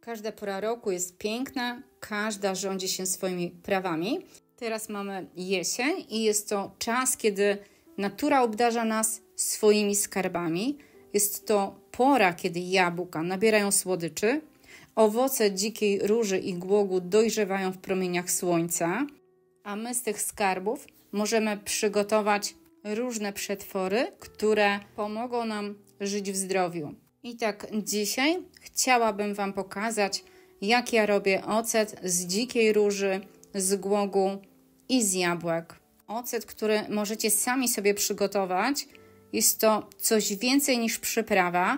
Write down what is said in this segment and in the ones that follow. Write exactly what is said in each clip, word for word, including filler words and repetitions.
Każda pora roku jest piękna, każda rządzi się swoimi prawami. Teraz mamy jesień i jest to czas, kiedy natura obdarza nas swoimi skarbami. Jest to pora, kiedy jabłka nabierają słodyczy, owoce dzikiej róży i głogu dojrzewają w promieniach słońca, a my z tych skarbów możemy przygotować różne przetwory, które pomogą nam żyć w zdrowiu. I tak dzisiaj chciałabym Wam pokazać, jak ja robię ocet z dzikiej róży, z głogu i z jabłek. Ocet, który możecie sami sobie przygotować, jest to coś więcej niż przyprawa.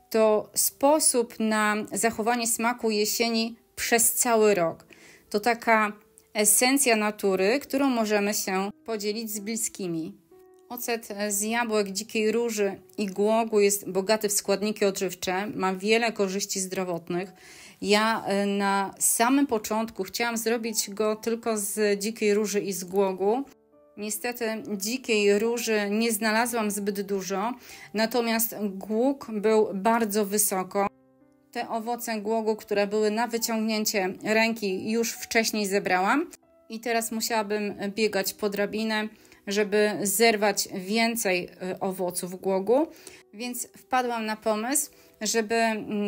To sposób na zachowanie smaku jesieni przez cały rok. To taka esencja natury, którą możemy się podzielić z bliskimi. Ocet z jabłek, dzikiej róży i głogu jest bogaty w składniki odżywcze, ma wiele korzyści zdrowotnych. Ja na samym początku chciałam zrobić go tylko z dzikiej róży i z głogu. Niestety dzikiej róży nie znalazłam zbyt dużo, natomiast głóg był bardzo wysoko. Te owoce głogu, które były na wyciągnięcie ręki, już wcześniej zebrałam i teraz musiałabym biegać po drabinę, żeby zerwać więcej owoców głogu, więc wpadłam na pomysł, żeby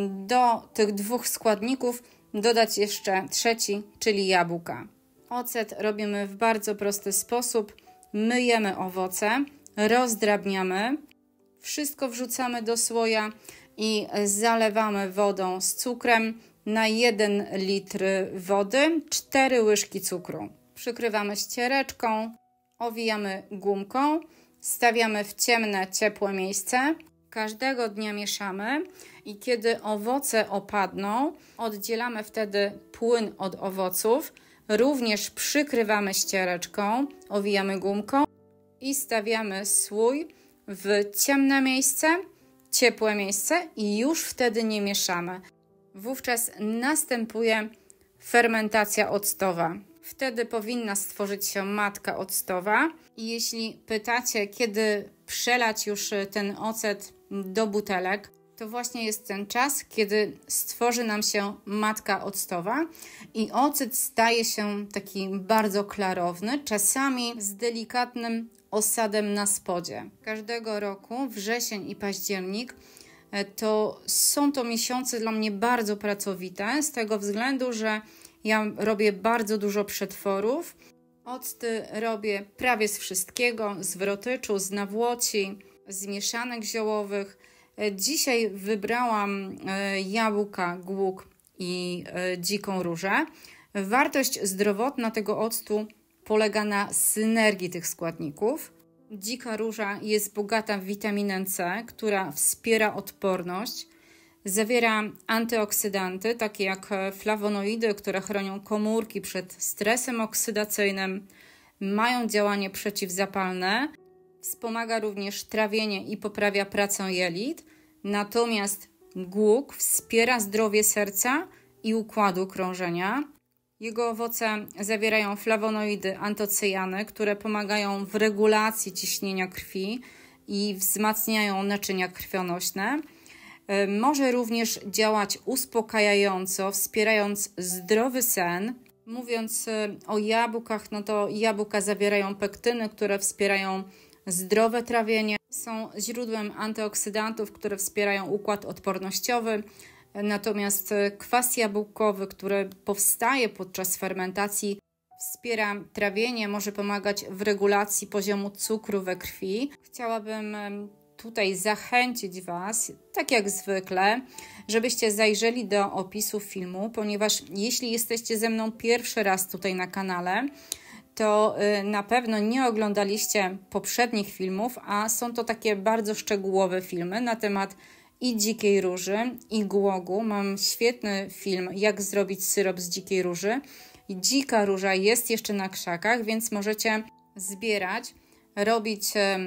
do tych dwóch składników dodać jeszcze trzeci, czyli jabłka. Ocet robimy w bardzo prosty sposób. Myjemy owoce, rozdrabniamy, wszystko wrzucamy do słoja i zalewamy wodą z cukrem. Na jeden litr wody cztery łyżki cukru. Przykrywamy ściereczką, owijamy gumką, stawiamy w ciemne, ciepłe miejsce. Każdego dnia mieszamy i kiedy owoce opadną, oddzielamy wtedy płyn od owoców. Również przykrywamy ściereczką, owijamy gumką i stawiamy słój w ciemne miejsce, ciepłe miejsce i już wtedy nie mieszamy. Wówczas następuje fermentacja octowa. Wtedy powinna stworzyć się matka octowa. I jeśli pytacie, kiedy przelać już ten ocet do butelek, to właśnie jest ten czas, kiedy stworzy nam się matka octowa i ocet staje się taki bardzo klarowny, czasami z delikatnym osadem na spodzie. Każdego roku wrzesień i październik to są to miesiące dla mnie bardzo pracowite, z tego względu, że ja robię bardzo dużo przetworów. Octy robię prawie z wszystkiego, z wrotyczu, z nawłoci, z mieszanek ziołowych. Dzisiaj wybrałam jabłka, głóg i dziką różę. Wartość zdrowotna tego octu polega na synergii tych składników. Dzika róża jest bogata w witaminę C, która wspiera odporność. Zawiera antyoksydanty, takie jak flawonoidy, które chronią komórki przed stresem oksydacyjnym. Mają działanie przeciwzapalne. Wspomaga również trawienie i poprawia pracę jelit. Natomiast głóg wspiera zdrowie serca i układu krążenia. Jego owoce zawierają flawonoidy antocyjany, które pomagają w regulacji ciśnienia krwi i wzmacniają naczynia krwionośne. Może również działać uspokajająco, wspierając zdrowy sen. Mówiąc o jabłkach, no to jabłka zawierają pektyny, które wspierają zdrowe trawienie. Są źródłem antyoksydantów, które wspierają układ odpornościowy. Natomiast kwas jabłkowy, który powstaje podczas fermentacji, wspiera trawienie, może pomagać w regulacji poziomu cukru we krwi. Chciałabym tutaj zachęcić Was, tak jak zwykle, żebyście zajrzeli do opisu filmu, ponieważ jeśli jesteście ze mną pierwszy raz tutaj na kanale, to na pewno nie oglądaliście poprzednich filmów, a są to takie bardzo szczegółowe filmy na temat i dzikiej róży, i głogu. Mam świetny film, jak zrobić syrop z dzikiej róży. I dzika róża jest jeszcze na krzakach, więc możecie zbierać, robić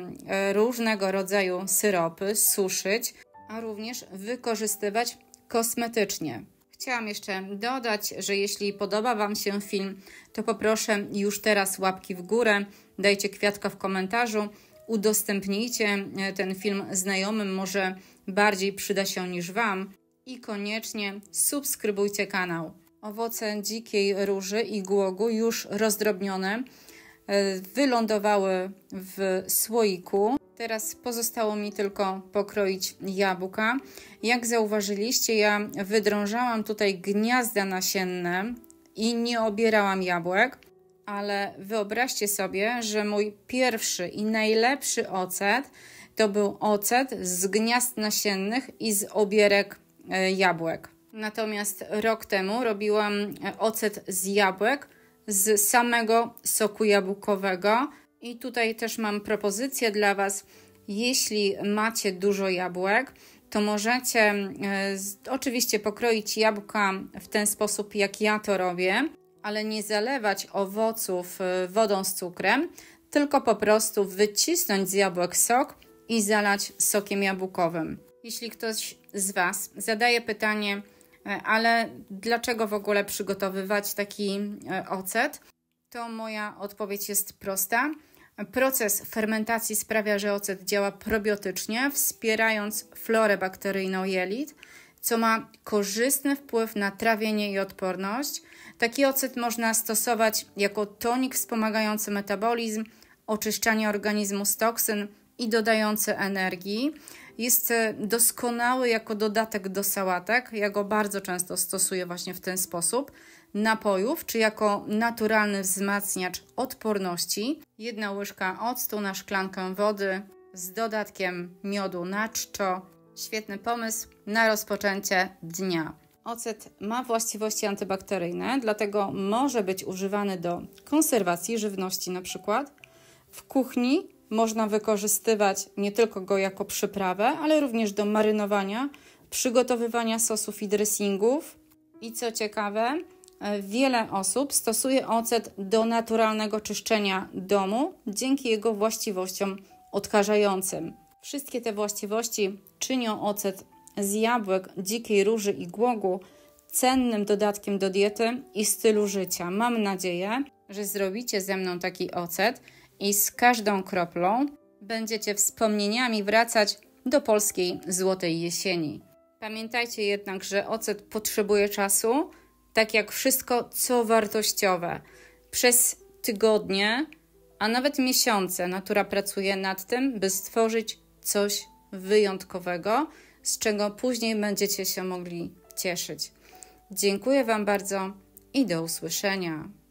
różnego rodzaju syropy, suszyć, a również wykorzystywać kosmetycznie. Chciałam jeszcze dodać, że jeśli podoba Wam się film, to poproszę już teraz łapki w górę, dajcie kwiatka w komentarzu, udostępnijcie ten film znajomym, może bardziej przyda się niż Wam. i koniecznie subskrybujcie kanał. Owoce dzikiej róży i głogu już rozdrobnione wylądowały w słoiku. Teraz pozostało mi tylko pokroić jabłka. Jak zauważyliście, ja wydrążałam tutaj gniazda nasienne i nie obierałam jabłek, ale wyobraźcie sobie, że mój pierwszy i najlepszy ocet to był ocet z gniazd nasiennych i z obierek jabłek. Natomiast rok temu robiłam ocet z jabłek, z samego soku jabłkowego. I tutaj też mam propozycję dla Was. Jeśli macie dużo jabłek, to możecie e, oczywiście pokroić jabłka w ten sposób, jak ja to robię, ale nie zalewać owoców wodą z cukrem, tylko po prostu wycisnąć z jabłek sok i zalać sokiem jabłkowym. Jeśli ktoś z Was zadaje pytanie, ale dlaczego w ogóle przygotowywać taki ocet, to moja odpowiedź jest prosta. Proces fermentacji sprawia, że ocet działa probiotycznie, wspierając florę bakteryjną jelit, co ma korzystny wpływ na trawienie i odporność. Taki ocet można stosować jako tonik wspomagający metabolizm, oczyszczanie organizmu z toksyn i dodający energii. Jest doskonały jako dodatek do sałatek. Ja go bardzo często stosuję właśnie w ten sposób. Napojów, czy jako naturalny wzmacniacz odporności. Jedna łyżka octu na szklankę wody z dodatkiem miodu na czczo. Świetny pomysł na rozpoczęcie dnia. Ocet ma właściwości antybakteryjne, dlatego może być używany do konserwacji żywności na przykład. W kuchni można wykorzystywać nie tylko go jako przyprawę, ale również do marynowania, przygotowywania sosów i dressingów. I co ciekawe, wiele osób stosuje ocet do naturalnego czyszczenia domu dzięki jego właściwościom odkażającym. Wszystkie te właściwości czynią ocet z jabłek, dzikiej róży i głogu cennym dodatkiem do diety i stylu życia. Mam nadzieję, że zrobicie ze mną taki ocet i z każdą kroplą będziecie wspomnieniami wracać do polskiej złotej jesieni. Pamiętajcie jednak, że ocet potrzebuje czasu, tak jak wszystko, co wartościowe. Przez tygodnie, a nawet miesiące natura pracuje nad tym, by stworzyć coś wyjątkowego, z czego później będziecie się mogli cieszyć. Dziękuję Wam bardzo i do usłyszenia.